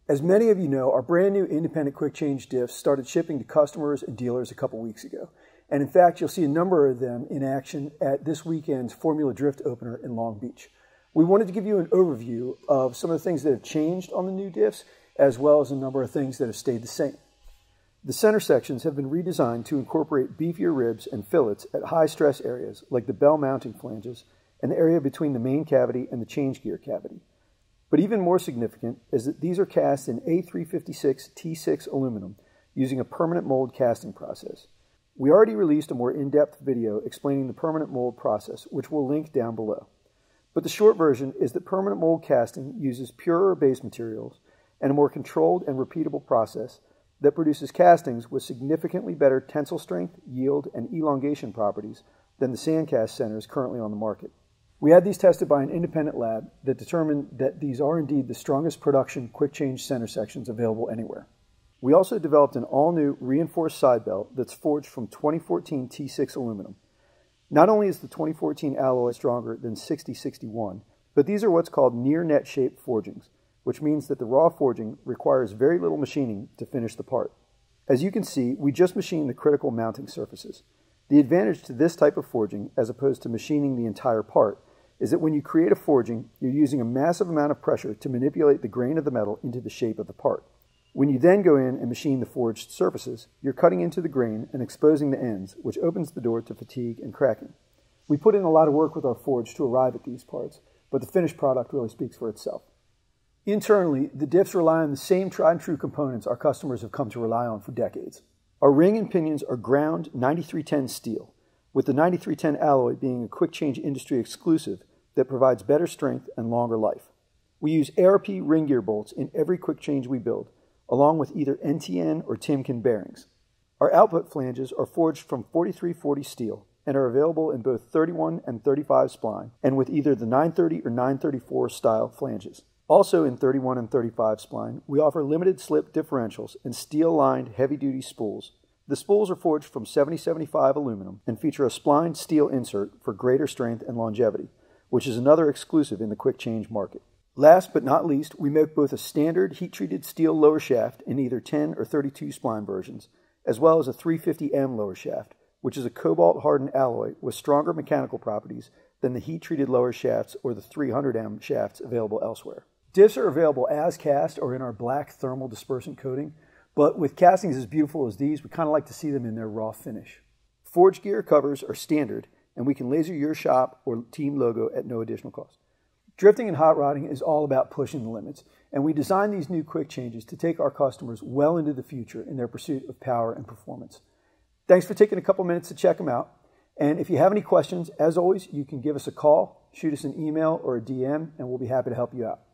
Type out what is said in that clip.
As many of you know, our brand new independent quick change diffs started shipping to customers and dealers a couple weeks ago. And in fact, you'll see a number of them in action at this weekend's Formula Drift opener in Long Beach. We wanted to give you an overview of some of the things that have changed on the new diffs, as well as a number of things that have stayed the same. The center sections have been redesigned to incorporate beefier ribs and fillets at high stress areas like the bell mounting flanges and the area between the main cavity and the change gear cavity. But even more significant is that these are cast in A356 T6 aluminum using a permanent mold casting process. We already released a more in-depth video explaining the permanent mold process, which we'll link down below. But the short version is that permanent mold casting uses purer base materials and a more controlled and repeatable process that produces castings with significantly better tensile strength, yield, and elongation properties than the sandcast centers currently on the market. We had these tested by an independent lab that determined that these are indeed the strongest production quick change center sections available anywhere. We also developed an all-new reinforced side belt that's forged from 2014 T6 aluminum. Not only is the 2014 alloy stronger than 6061, but these are what's called near net shape forgings, which means that the raw forging requires very little machining to finish the part. As you can see, we just machined the critical mounting surfaces. The advantage to this type of forging, as opposed to machining the entire part, is that when you create a forging, you're using a massive amount of pressure to manipulate the grain of the metal into the shape of the part. When you then go in and machine the forged surfaces, you're cutting into the grain and exposing the ends, which opens the door to fatigue and cracking. We put in a lot of work with our forge to arrive at these parts, but the finished product really speaks for itself. Internally, the diffs rely on the same tried and true components our customers have come to rely on for decades. Our ring and pinions are ground 9310 steel, with the 9310 alloy being a quick change industry exclusive that provides better strength and longer life. We use ARP ring gear bolts in every quick change we build, along with either NTN or Timken bearings. Our output flanges are forged from 4340 steel and are available in both 31 and 35 spline, and with either the 930 or 934 style flanges. Also in 31 and 35 spline, we offer limited slip differentials and steel-lined heavy-duty spools. The spools are forged from 7075 aluminum and feature a splined steel insert for greater strength and longevity, which is another exclusive in the quick change market. Last but not least, we make both a standard heat-treated steel lower shaft in either 10 or 32 spline versions, as well as a 350M lower shaft, which is a cobalt-hardened alloy with stronger mechanical properties than the heat-treated lower shafts or the 300M shafts available elsewhere. Diffs are available as cast or in our black thermal dispersant coating, but with castings as beautiful as these, we kind of like to see them in their raw finish. Forge gear covers are standard, and we can laser your shop or team logo at no additional cost. Drifting and hot rodding is all about pushing the limits, and we designed these new quick changes to take our customers well into the future in their pursuit of power and performance. Thanks for taking a couple minutes to check them out, and if you have any questions, as always, you can give us a call, shoot us an email or a DM, and we'll be happy to help you out.